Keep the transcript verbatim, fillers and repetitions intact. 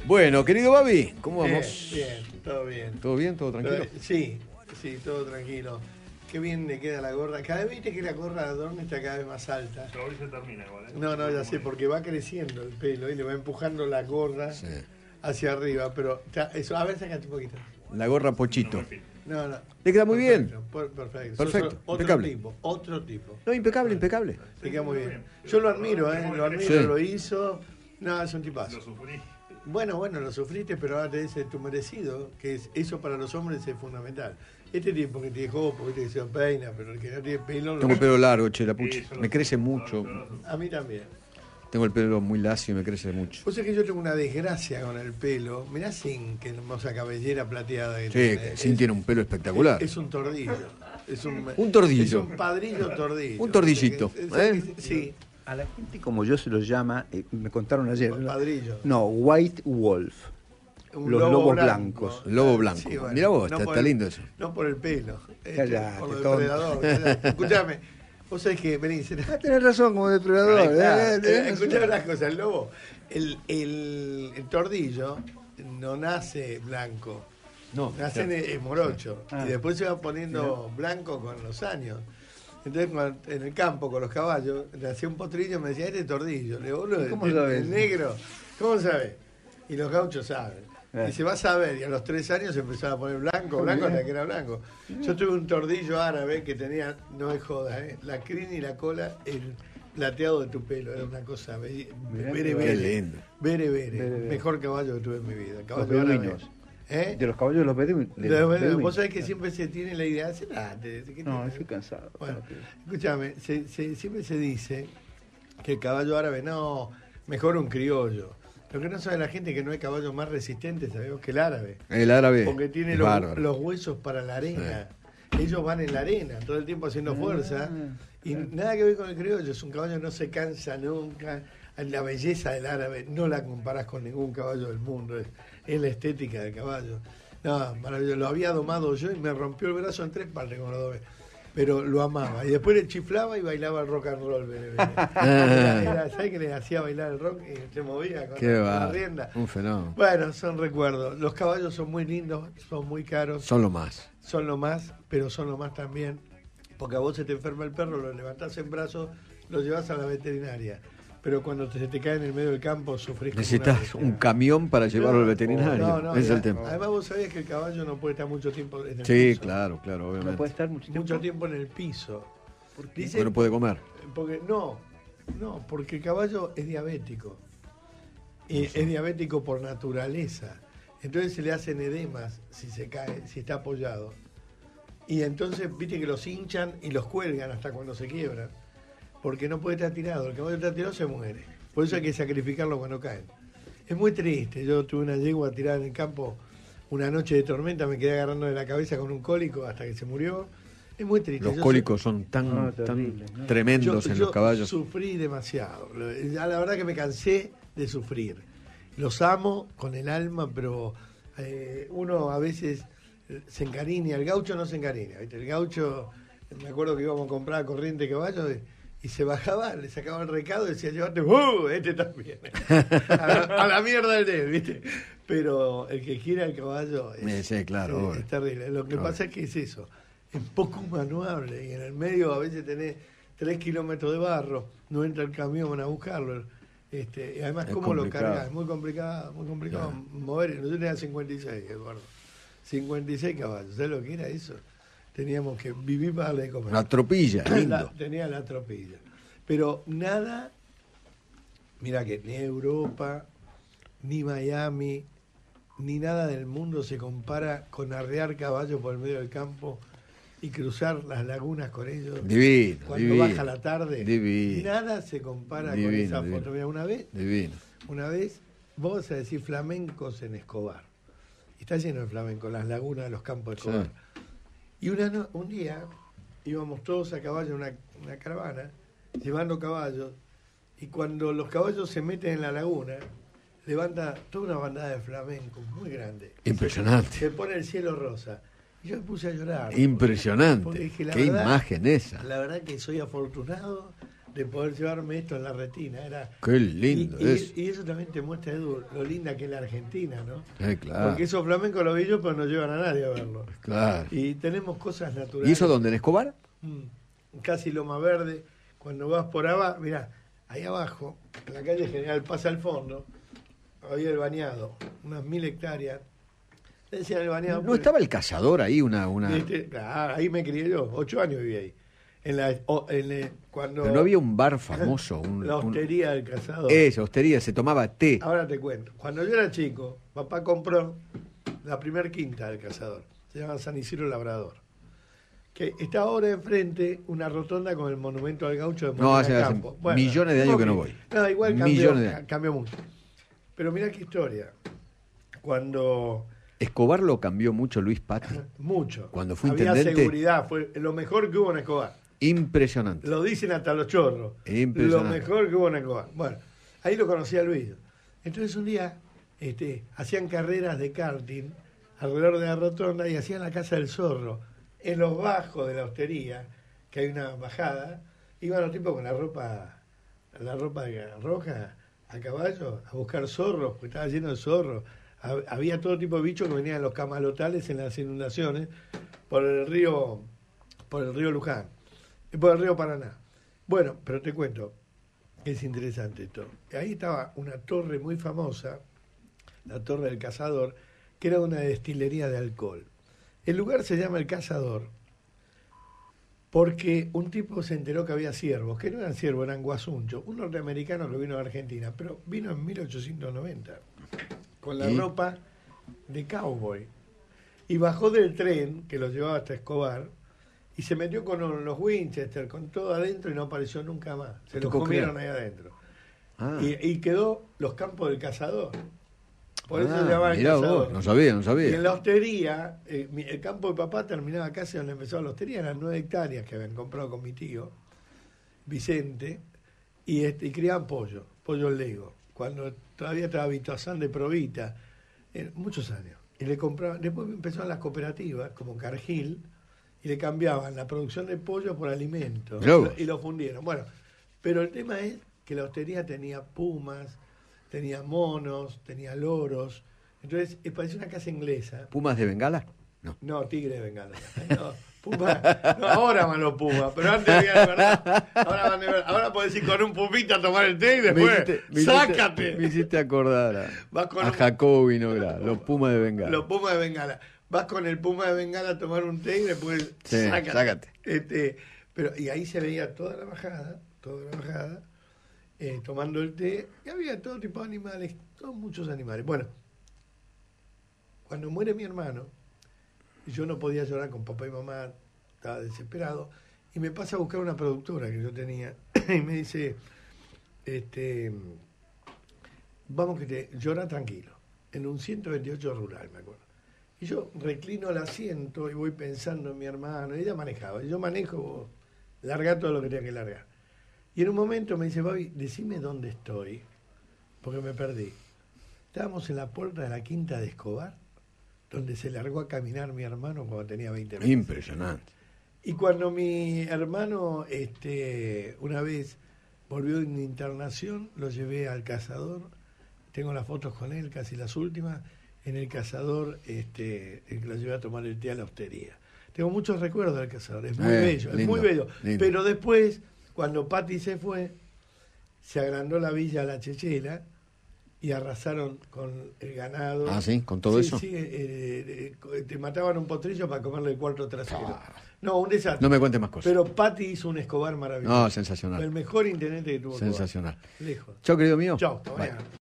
Bueno, querido Babi, ¿cómo Bien, vamos? bien, todo bien. ¿Todo bien? ¿Todo tranquilo? Todo- Sí, sí, todo tranquilo. Qué bien le queda la gorra. Cada vez viste que la gorra de Adorno está cada vez más alta. Pero hoy se termina igual, ¿eh? No, no, ya sé, porque va creciendo el pelo y le va empujando la gorra Sí. hacia arriba. Pero ta- eso, a ver, sacate un poquito. La gorra Pochito. No, no. Le queda muy bien. Perfecto, por- perfecto. Perfecto, Sos otro impecable. tipo, otro tipo. No, impecable, impecable. Le queda muy bien. Yo lo admiro, ¿eh? Lo admiro, Sí. lo hizo. No, es un tipazo. Lo sufrí. Bueno, bueno, lo sufriste, pero ahora te dice tu merecido, que es, eso para los hombres es fundamental. Este tiempo que te dejó, porque te se peina, pero el que no tiene pelo... Tengo lo- el pelo largo, che, la pucha. Sí, yo lo Me crece sufrí. mucho. A mí también. Tengo el pelo muy lacio y me crece mucho. Vos sabés que yo tengo una desgracia con el pelo. Mirá sin que hermosa cabellera plateada que Sí, tiene. que Sin Es- tiene un pelo espectacular. Es, es un tordillo. Es un, Un tordillo. Es un padrillo tordillo. Un tordillito, Es- ¿eh? Sí, A la gente como yo se los llama, eh, me contaron ayer. un padrillo. No, White Wolf. Un los lobo lobos blanco. blancos. Lobo blanco. Mirá vos, está- por está el- lindo eso. No por el pelo. Este, Callate, por lo tonto. depredador. callate. Escuchame, vos sabés que, vení, se- Ah, tenés razón como depredador. Ahí está. eh, tenés Eh, razón. Escuchame una cosa, el lobo, el, el, el tordillo no nace blanco, No, nace claro. en, en morocho Ah. y después se va poniendo blanco con los años. Entonces cuando- en el campo con los caballos, le hacía un potrillo y me decía, este es tordillo. Le digo, boludo, ¿Cómo el, sabes? el negro, ¿cómo sabes? Y los gauchos saben. Eh. Y se va a saber, y a los tres años se empezaba a poner blanco, Muy blanco bien. hasta que era blanco. Yo tuve un tordillo árabe que tenía, no es joda, ¿eh? La crin y la cola, el plateado de tu pelo, era una cosa, be- Mirá bere, qué bere, lindo. bere, bere, Bere, bere. mejor caballo que tuve en mi vida, Los caballo árabe. beduinos. ¿Eh? De los caballos de los beduinos. de De- los de- beduinos. Vos sabés que siempre se tiene la idea, de ah, te- ¿qué No, tiene? estoy cansado. Bueno, escúchame, se- se- siempre se dice que el caballo árabe, no, mejor un criollo. Lo que no sabe la gente es que no hay caballo más resistente, sabemos, que el árabe. El árabe. Porque tiene es los, bárbaro. los huesos para la arena. Ellos van en la arena, todo el tiempo haciendo fuerza. Y nada que ver con el criollo, es un caballo que no se cansa nunca. La belleza del árabe no la comparas con ningún caballo del mundo, es, es la estética del caballo. No, maravilloso. Lo había domado yo y me rompió el brazo en tres partes como lo domé. Pero lo amaba. Y después le chiflaba y bailaba el rock and roll. Bere, bere. Era- era- ¿Sabés que le hacía bailar el rock y se movía con, Qué con la va. rienda? Un fenómeno. Bueno, son recuerdos. Los caballos son muy lindos, son muy caros, Son lo más. son lo más, pero son lo más también. Porque a vos se te enferma el perro, lo levantás en brazos, lo llevas a la veterinaria. Pero cuando te- se te cae en el medio del campo, sufrís como una Necesitas bestia. un camión para llevarlo al No, veterinario. no, no, Ese es ya- el tema. Además, vos sabías que el caballo no puede estar mucho tiempo en el Sí, piso. claro, claro, No obviamente. puede estar mucho tiempo. Mucho tiempo en el piso. Dice- Porque no puede comer. Porque no, no, porque el caballo es diabético. Y es diabético por naturaleza. Entonces se le hacen edemas si se cae, si está apoyado. Y entonces, viste que los hinchan y los cuelgan hasta cuando se quiebran. Porque no puede estar tirado. El caballo está tirado se muere. Por eso hay que sacrificarlo cuando caen. Es muy triste. Yo tuve una yegua tirada en el campo una noche de tormenta, me quedé agarrando de la cabeza con un cólico hasta que se murió. Es muy triste. Los Yo cólicos son tan, No, tan terrible, ¿no? tremendos yo, en yo los caballos. sufrí demasiado. Ya la verdad que me cansé de sufrir. Los amo con el alma, pero eh, uno a veces eh, se encariña. El gaucho no se encariña, ¿viste? El gaucho, me acuerdo que íbamos a comprar corriente de caballo y, y se bajaba, le sacaba el recado y decía, llévate, ¡uh! Este también. a, la, a la mierda el de él, ¿viste? Pero el que quiere al caballo es, Eh, sí, claro, es- obvio. es terrible. Lo que Obvio. pasa es que es eso. Es poco manejable y en el medio a veces tenés tres kilómetros de barro, no entra el camión a buscarlo. Este, y además, Es ¿cómo lo complicado. cargas? Es muy complicado, muy complicado Claro. mover. Yo tenía cincuenta y seis, Eduardo. cincuenta y seis caballos. ¿Sabes lo que era eso? Teníamos que vivir para darle de comer. Una tropilla, La- lindo. tenía la tropilla. Pero nada, mira que ni Europa, ni Miami, ni nada del mundo se compara con arrear caballos por el medio del campo y cruzar las lagunas con ellos. Divino, Cuando divino. baja la tarde, Divino. nada se compara con Divino, esa divino. foto. Mira, una vez, Divino. una vez, vos vas a decir flamencos en Escobar. Y está lleno de flamencos, las lagunas de los campos de Escobar. Sí. Y una no- un día íbamos todos a caballo en una, una caravana, llevando caballos, y cuando los caballos se meten en la laguna, levanta toda una bandada de flamencos muy grande. Impresionante. Se pone el cielo rosa. Y yo me puse a llorar. Impresionante. Porque dije, la Qué verdad- imagen esa. La verdad que soy afortunado de poder llevarme esto en la retina. Era, Qué lindo y, y, es. y eso también te muestra, Edu, lo linda que es la Argentina, ¿no? Eh, claro. Porque esos flamencos los vi yo, pero no llevan a nadie a verlo. Claro. Y tenemos cosas naturales. ¿Y eso dónde, en Escobar? Mm, casi Loma Verde. Cuando vas por abajo, mirá, ahí abajo, en la calle General Paz al fondo, había el bañado, unas mil hectáreas. Le decían el bañado. ¿No porque- estaba el cazador ahí? Una, una... Este, ah, ahí me crié yo, ocho años viví ahí. En la, o- en el- cuando Pero no había un bar famoso. Un, la un- hostería del Cazador. Esa, hostería, se tomaba té. Ahora te cuento. Cuando yo era chico, papá compró la primer quinta del Cazador. Se llama San Isidro Labrador. Que está ahora enfrente una rotonda con el monumento al gaucho de No, Molina hace- hace Campo. millones de años que no voy. No, igual cambió, Millones de años. cambió mucho. Pero mirá qué historia. Cuando... Escobar lo cambió mucho Luis Patti. Mucho. Cuando fue Había intendente. seguridad. Fue lo mejor que hubo en Escobar. Impresionante. Lo dicen hasta los chorros. Impresionante. Lo mejor que hubo en Escobar. Bueno, ahí lo conocí a Luis. Entonces un día este, hacían carreras de karting alrededor de la rotonda y hacían la Casa del Zorro. En los bajos de la hostería, que hay una bajada, iban los tipos con la ropa, la ropa roja a caballo a buscar zorros, porque estaba lleno de zorros. Hab- Había todo tipo de bichos que venían en los camalotales en las inundaciones por el río, por el río Luján, y por el río Paraná. Bueno, pero te cuento que es interesante esto. Ahí estaba una torre muy famosa, la Torre del Cazador, que era una destilería de alcohol. El lugar se llama El Cazador porque un tipo se enteró que había ciervos, que no eran ciervos, eran guasunchos, un norteamericano que vino a Argentina, pero vino en mil ochocientos noventa, con la ¿Y? ropa de cowboy. Y bajó del tren, que lo llevaba hasta Escobar, y se metió con los Winchester, con todo adentro, y no apareció nunca más. Se ¿Te lo puedo comieron creer? ahí adentro. Ah, Y, y quedó los campos del Cazador. Por eso ah, se llamaba El mirá Cazador. vos, no sabía, no Y en sabía. la hostería, eh, mi- el campo de papá terminaba casi donde empezaba la hostería, eran nueve hectáreas que habían comprado con mi tío, Vicente, y, este, y criaban pollo, pollo lego, cuando todavía estaba Vitoazán de Provita, eh, muchos años. Y le compraban, después empezaron las cooperativas, como Cargill, y le cambiaban la producción de pollo por alimentos, Mirá y vos. lo, y lo fundieron. Bueno, pero el tema es que la hostería tenía pumas, tenía monos, tenía loros, entonces eh, parecía una casa inglesa. ¿Pumas de Bengala? No. No, tigre de Bengala. No, puma, no, ahora van los pumas, pero antes había de verdad. Ahora van de verdad. Ahora podés ir con un pumita a tomar el té y Me después, hiciste- me hiciste- ¡sácate! Me hiciste acordar a, Vas con a un- Jacobo Vinograd, los Pumas de Bengala. Los pumas de Bengala. Vas con el puma de Bengala a tomar un té y después, Sí, sácate. sácate. Este, pero, y ahí se veía toda la bajada, toda la bajada, eh, tomando el té, y había todo tipo de animales, todos muchos animales. Bueno, cuando muere mi hermano, yo no podía llorar con papá y mamá, estaba desesperado, y me pasa a buscar una productora que yo tenía, y me dice, este, vamos que te llora tranquilo, en un ciento veintiocho rural, me acuerdo. Y yo reclino el asiento y voy pensando en mi hermano, ella manejaba, y yo manejo, vos larga todo lo que tenía que largar. Y en un momento me dice, Babi, decime dónde estoy, porque me perdí. Estábamos en la puerta de la quinta de Escobar, donde se largó a caminar mi hermano cuando tenía veinte años. Impresionante. Y cuando mi hermano, este, una vez volvió de una internación, lo llevé al Cazador, tengo las fotos con él, casi las últimas, en el Cazador, este, lo llevé a tomar el té a la hostería. Tengo muchos recuerdos del Cazador, es muy Eh, bello, es lindo, muy bello. lindo. Pero después, cuando Patti se fue, se agrandó la villa La Chechela y arrasaron con el ganado. Ah, ¿sí? ¿Con todo Sí, eso? Sí, eh, eh, te mataban un potrillo para comerle el cuarto trasero. Ah. No, un desastre. No me cuentes más cosas. Pero Patti hizo un Escobar maravilloso. No, sensacional. Fue el mejor intendente que tuvo Escobar. Sensacional. Lejos. Chao, querido mío. Chao, hasta Bye. mañana.